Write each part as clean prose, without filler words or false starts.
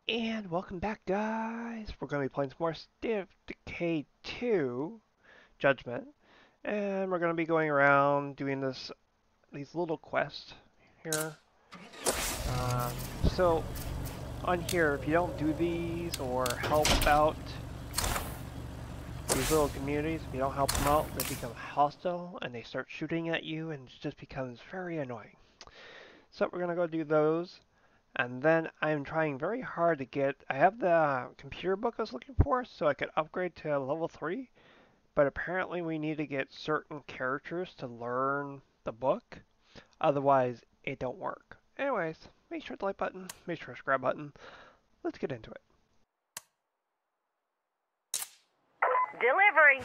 And welcome back, guys. We're going to be playing some more State of Decay 2 Judgment, and we're going to be going around doing these little quests here. Um, so on here, if you don't do these or help out these little communities, if you don't help them out, they become hostile and they start shooting at you, and it just becomes very annoying. So we're going to go do those. And then I'm trying very hard to get, I have the computer book I was looking for so I could upgrade to level 3, but apparently we need to get certain characters to learn the book, otherwise it don't work. Anyways, make sure to like button, make sure to subscribe button, let's get into it. Delivery.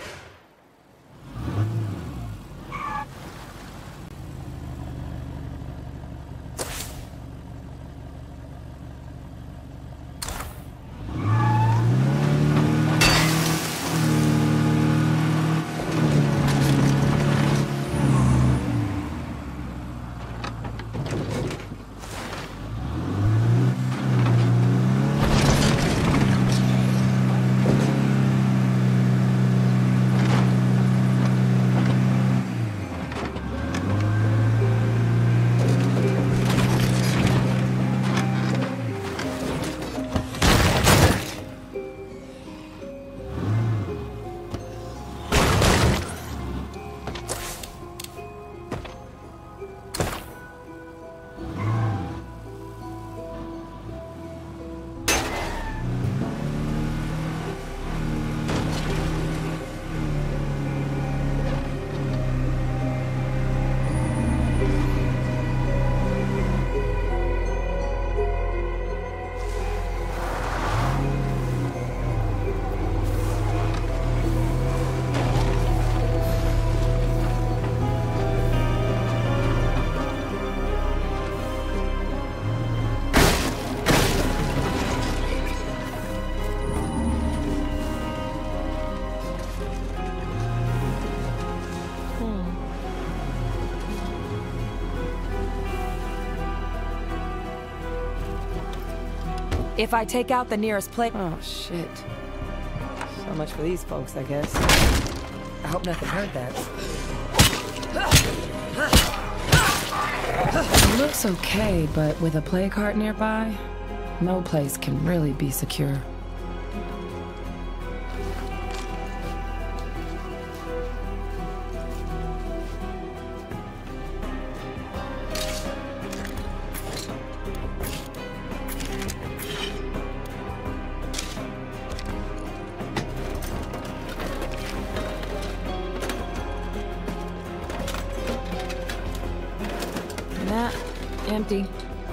If I take out the nearest plate... Oh, shit. So much for these folks, I guess. I hope nothing heard that. It looks okay, but with a play cart nearby, no place can really be secure. Nah, empty.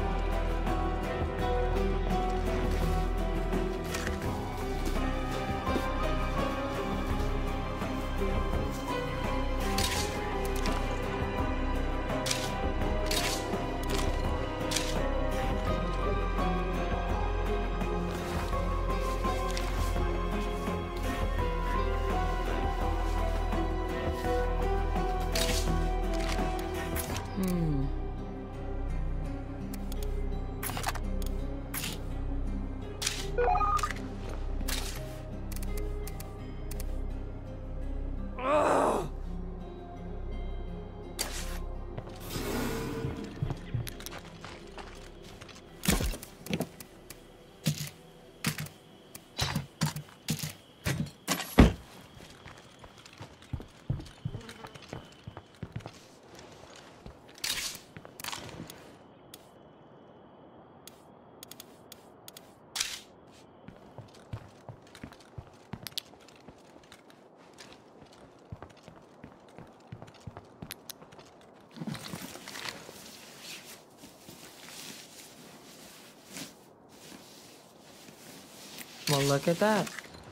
Well, look at that.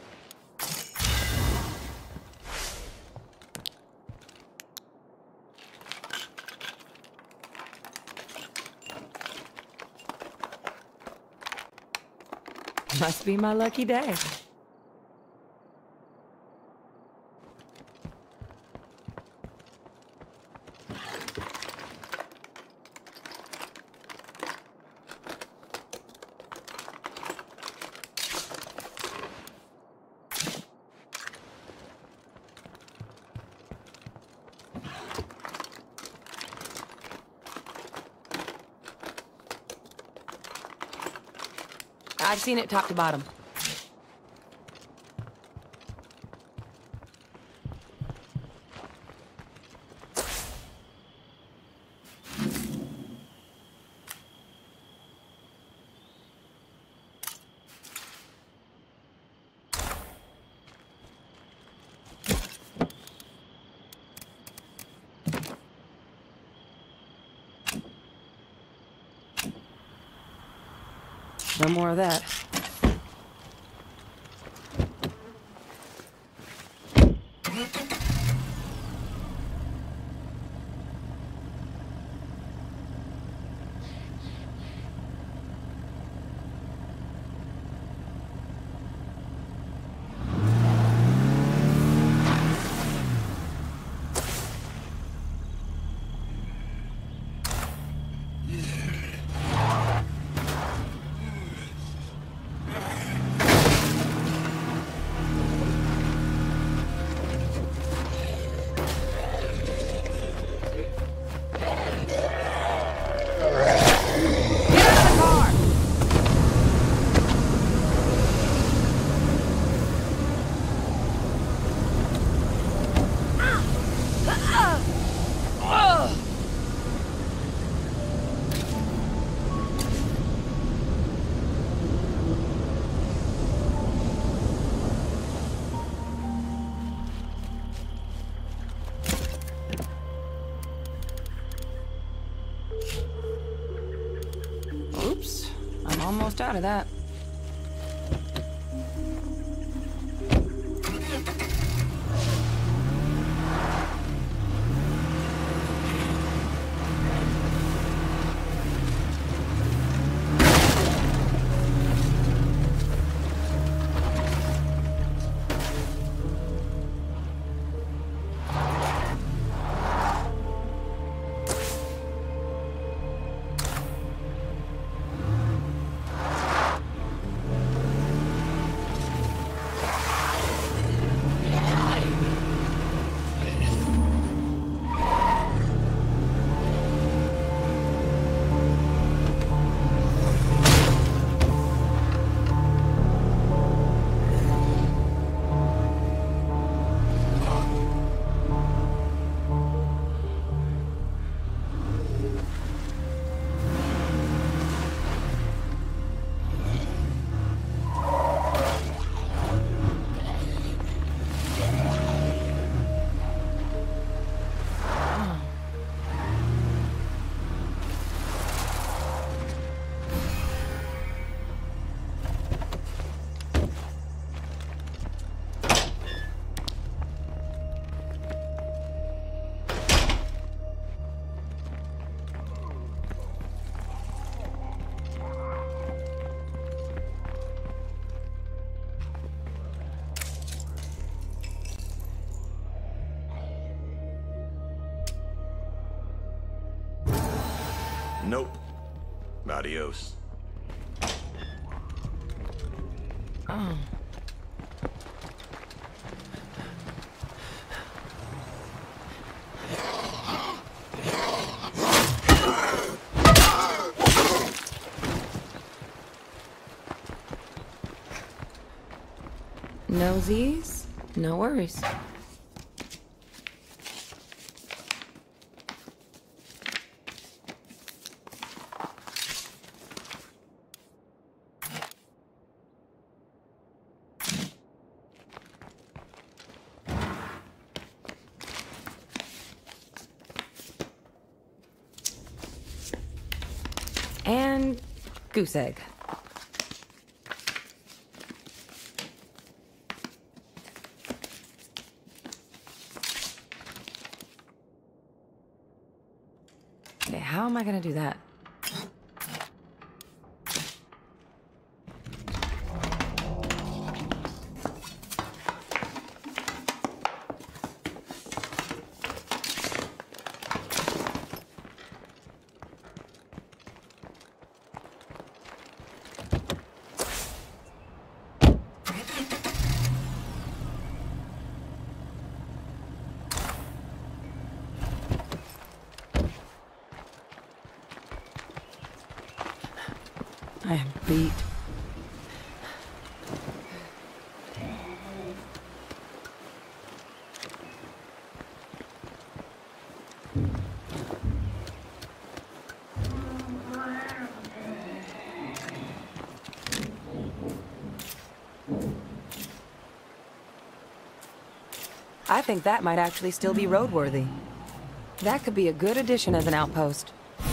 Must be my lucky day. I've seen it top to bottom. No more of that. Oops, I'm almost out of that. Nope. Adios. Oh. No Z's, no worries. And goose egg. Okay, how am I gonna do that? I am beat. I think that might actually still be roadworthy. That could be a good addition as an outpost.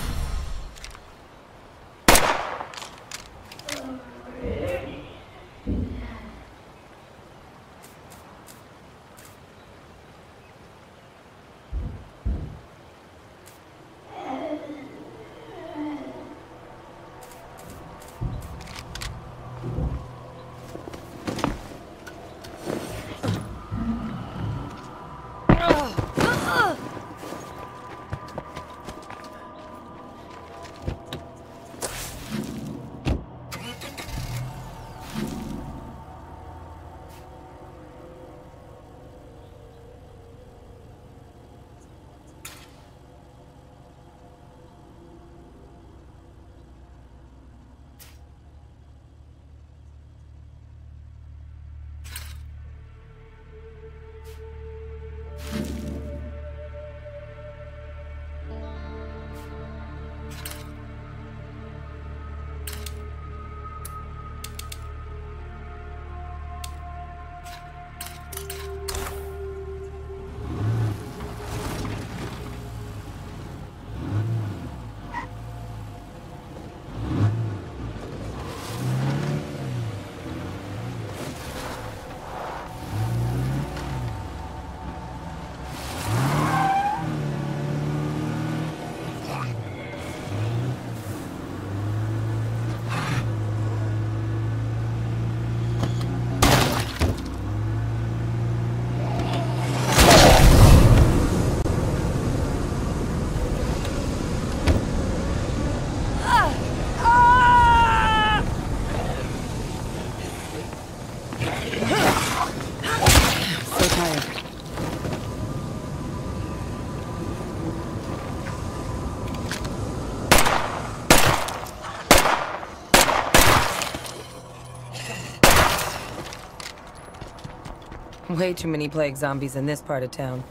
Way too many plague zombies in this part of town.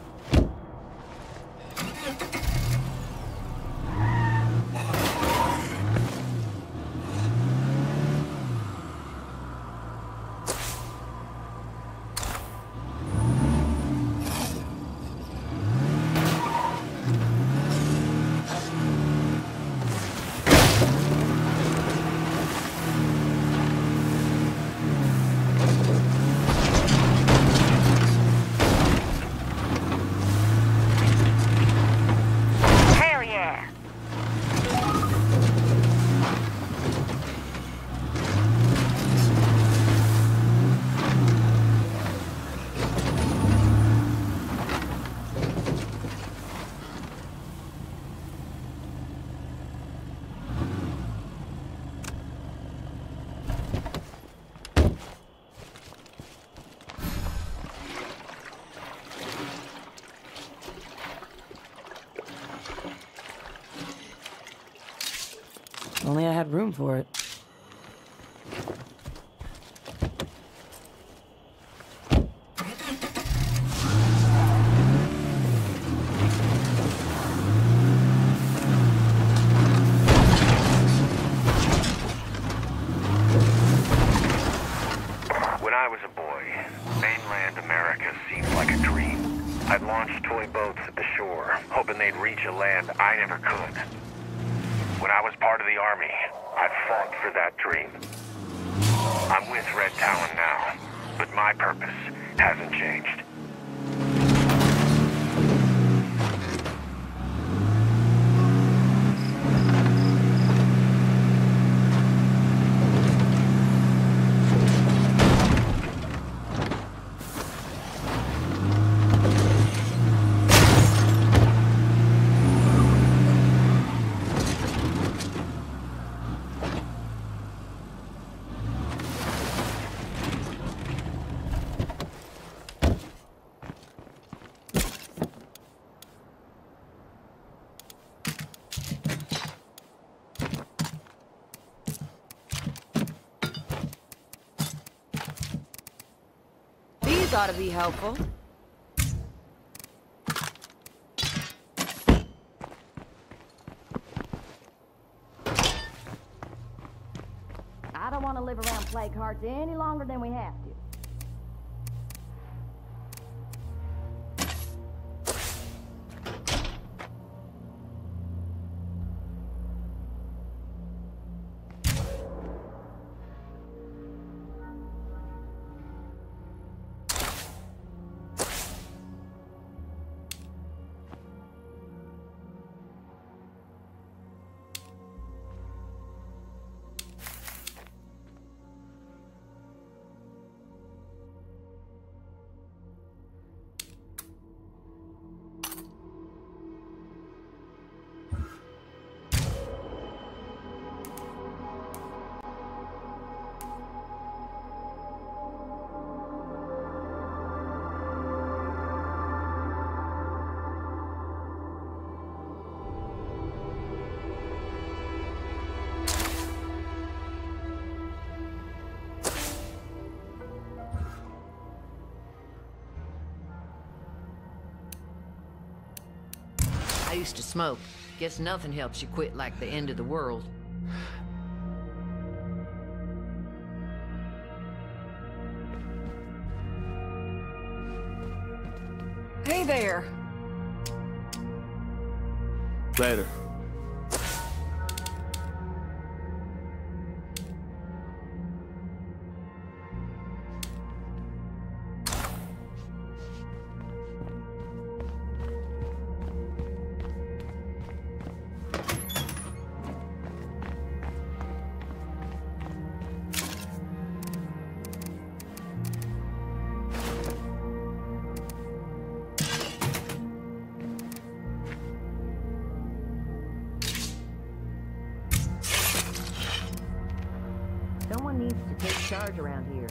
Only I had room for it. When I was a boy, mainland America seemed like a dream. I'd launch toy boats at the shore, hoping they'd reach a land I never could. When I was part of the army, I fought for that dream. I'm with Red Talon now, but my purpose hasn't changed. These ought to be helpful. I don't want to live around plague hearts any longer than we have to. used to smoke. Guess nothing helps you quit like the end of the world. Hey there. Later. Someone needs to take charge around here.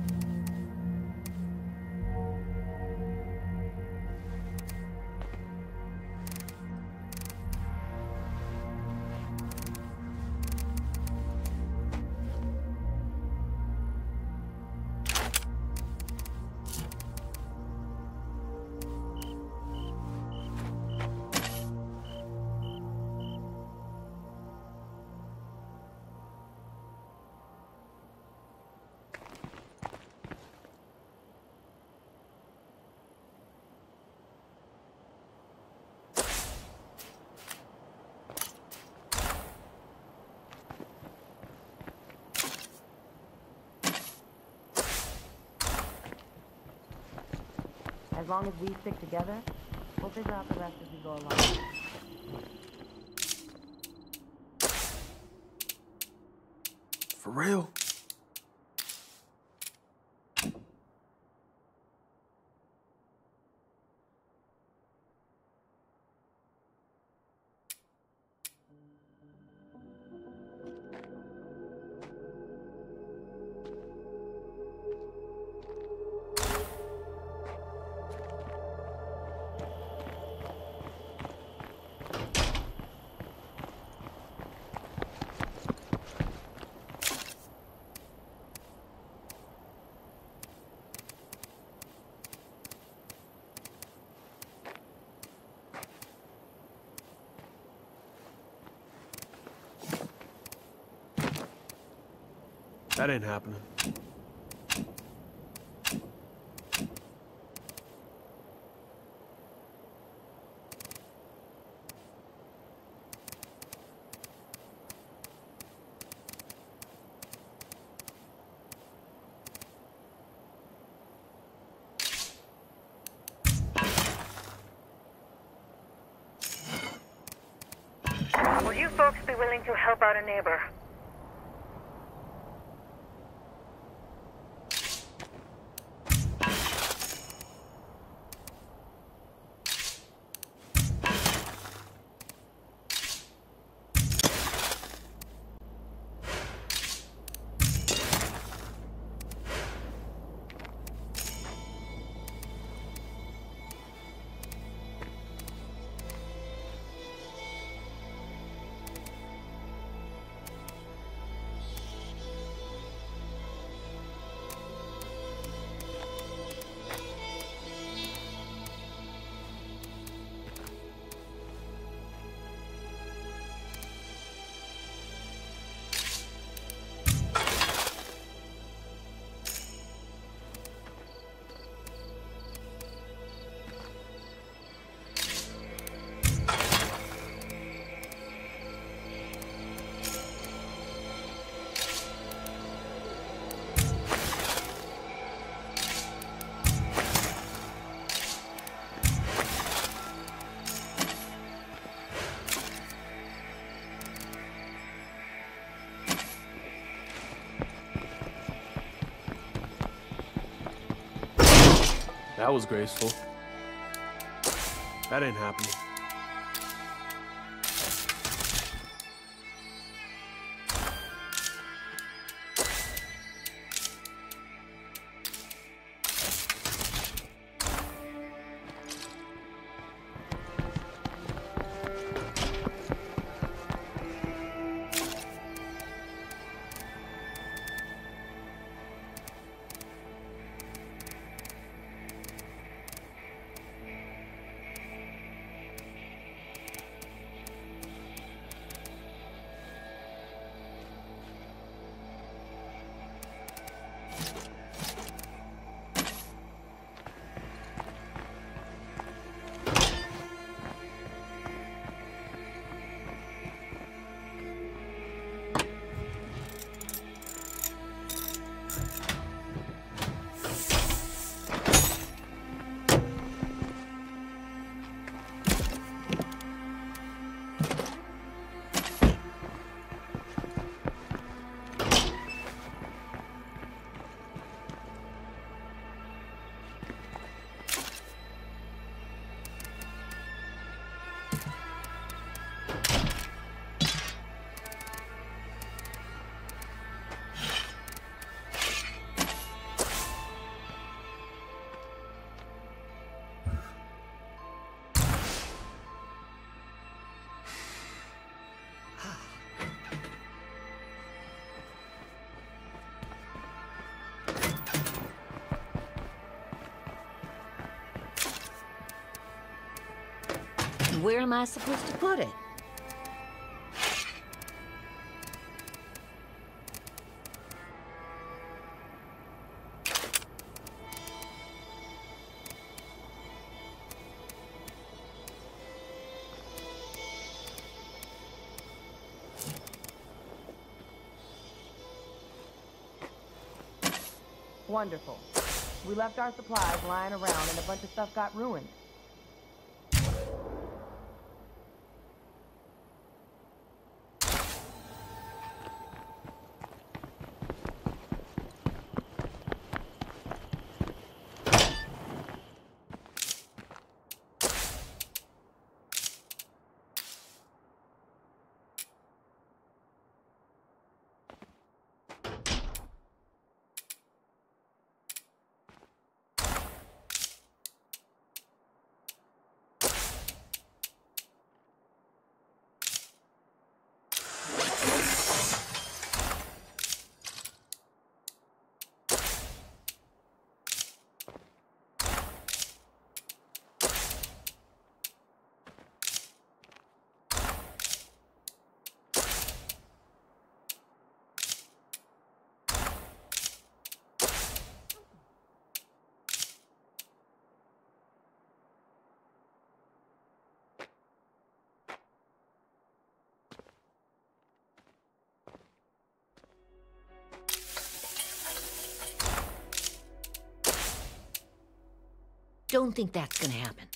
As long as we stick together, we'll figure out the rest as we go along. For real? That ain't happening. Will you folks be willing to help out a neighbor? That was graceful. That ain't happening. where am I supposed to put it? Wonderful. We left our supplies lying around and a bunch of stuff got ruined. Don't think that's gonna happen.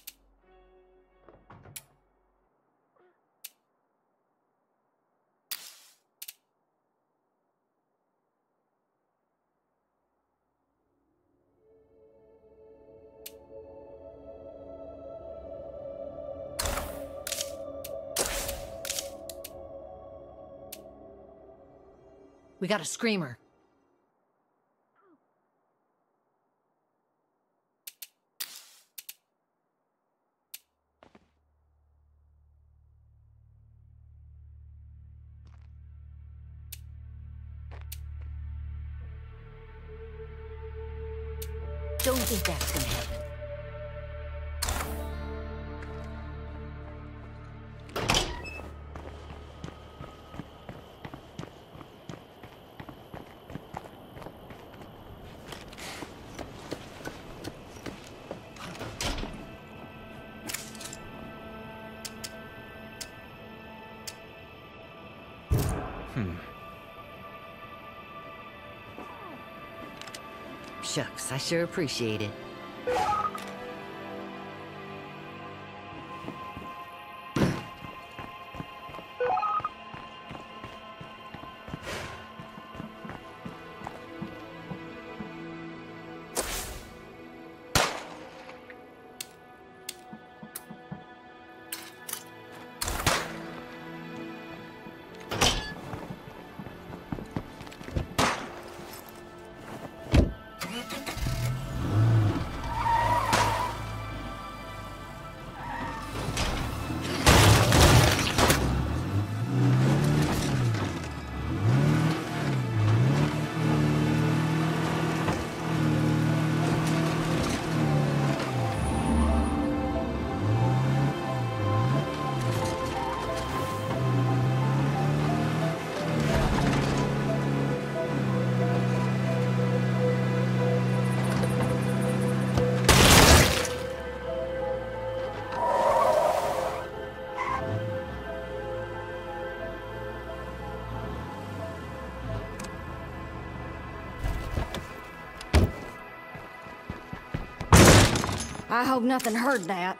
We got a screamer. Don't think that's gonna happen. Shucks, I sure appreciate it. I hope nothing heard that.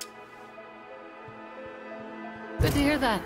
Good to hear that.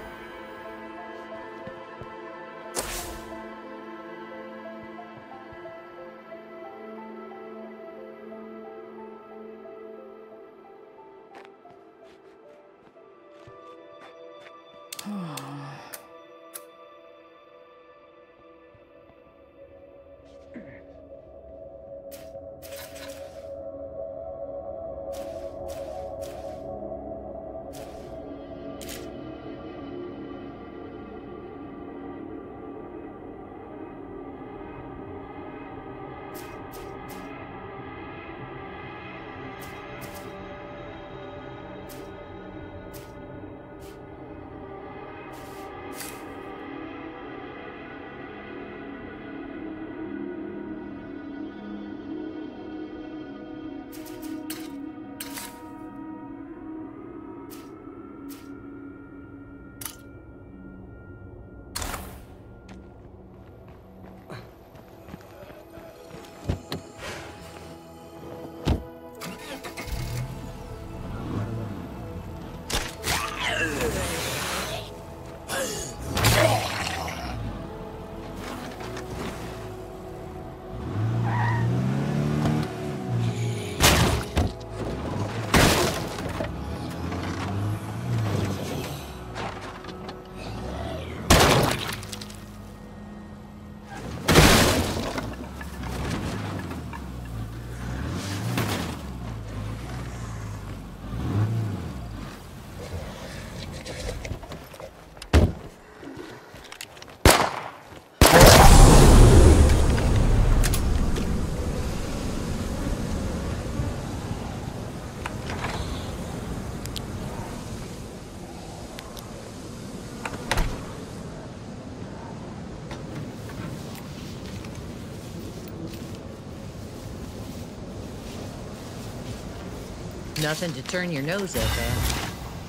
Nothing to turn your nose up at.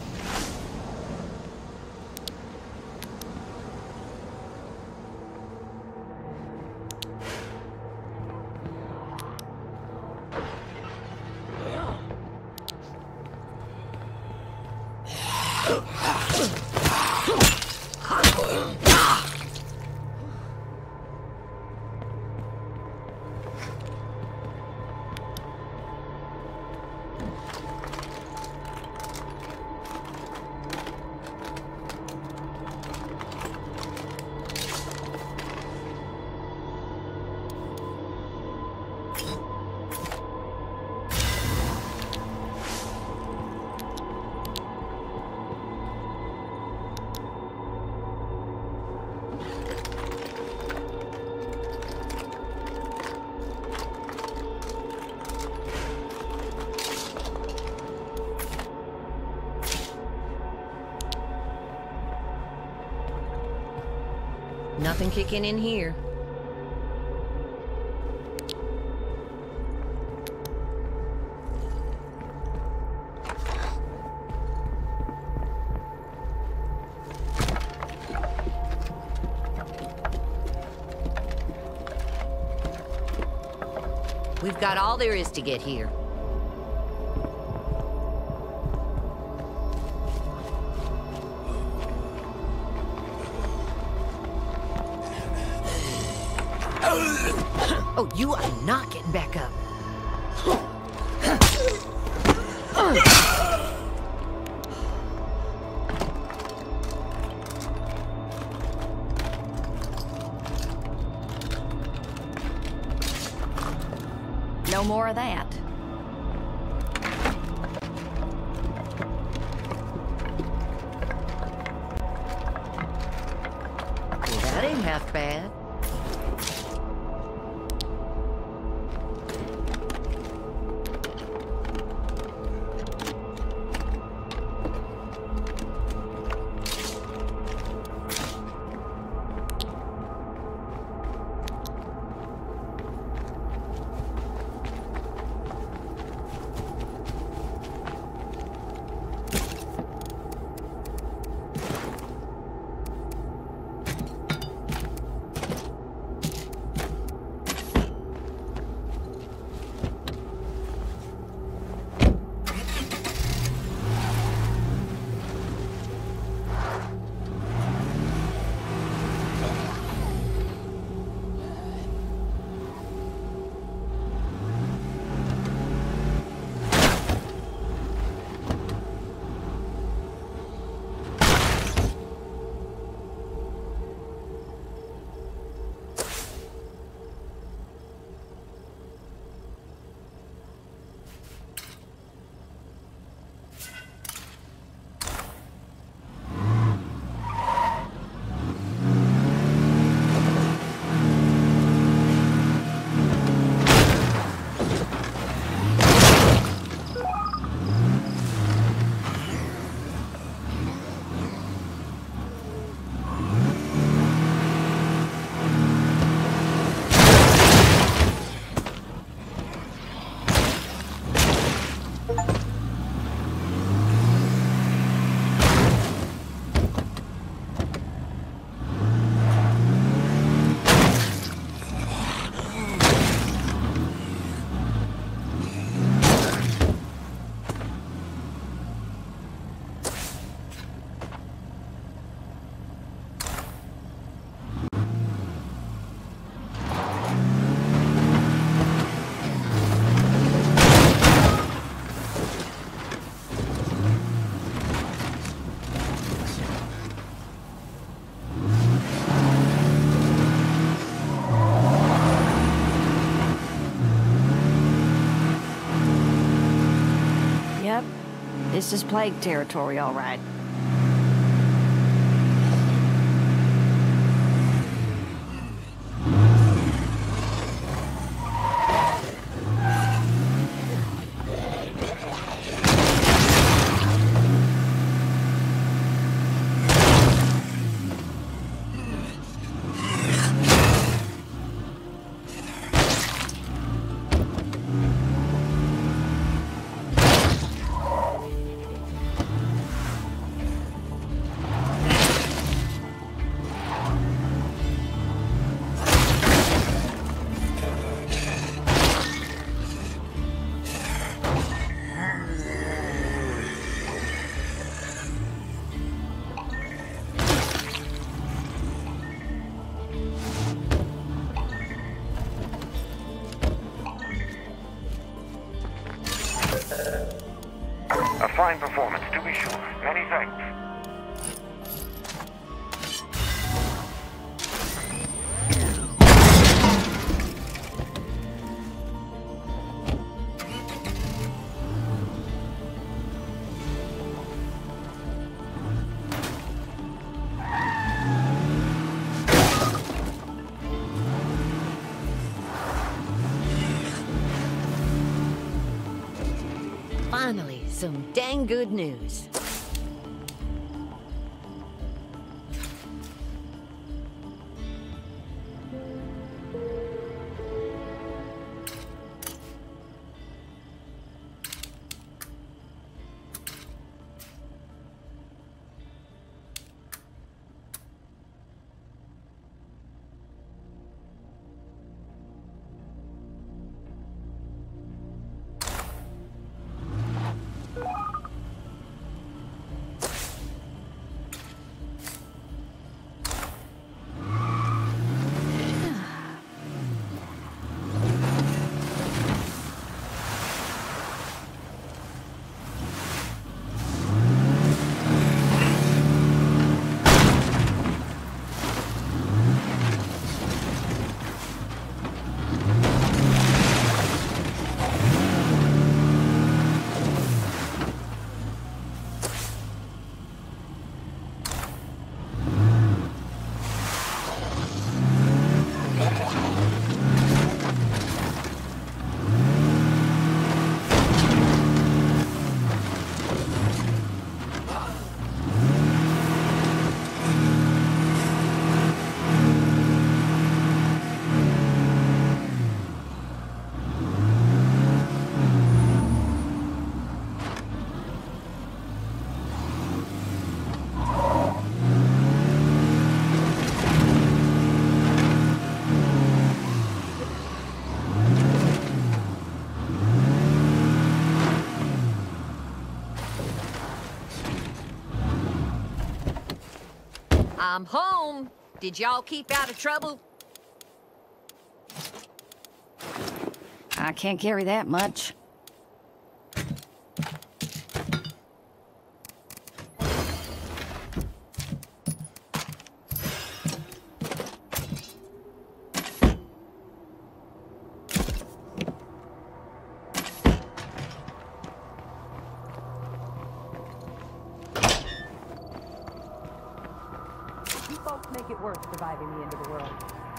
Nothing kicking in here. We've got all there is to get here. Oh, you are not getting back up. No more of that. Well, that ain't half bad. This is plague territory, all right. A fine performance, to be sure. Many thanks. Finally, some dang good news. I'm home. Did y'all keep out of trouble? I can't carry that much. You folks make it worth surviving the end of the world.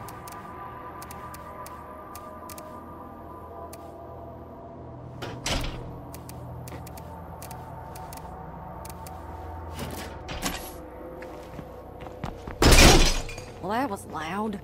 Well, that was loud.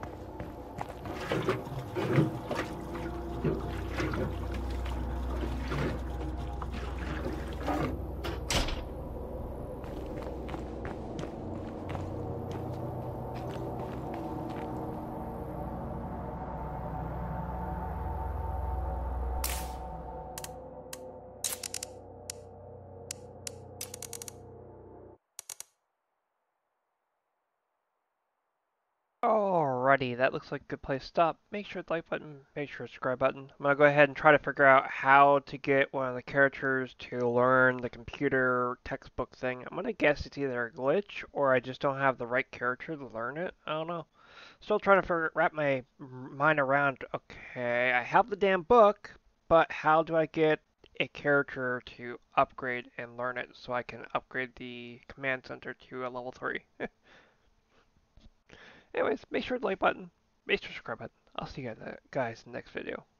Alrighty, that looks like a good place to stop. Make sure the like button, make sure the subscribe button. I'm gonna go ahead and try to figure out how to get one of the characters to learn the computer textbook thing. I'm gonna guess it's either a glitch or I just don't have the right character to learn it. I don't know. Still trying to wrap my mind around, okay, I have the damn book, but how do I get a character to upgrade and learn it so I can upgrade the command center to a level 3? Anyways, make sure to like button, make sure to subscribe button. I'll see you guys in the next video.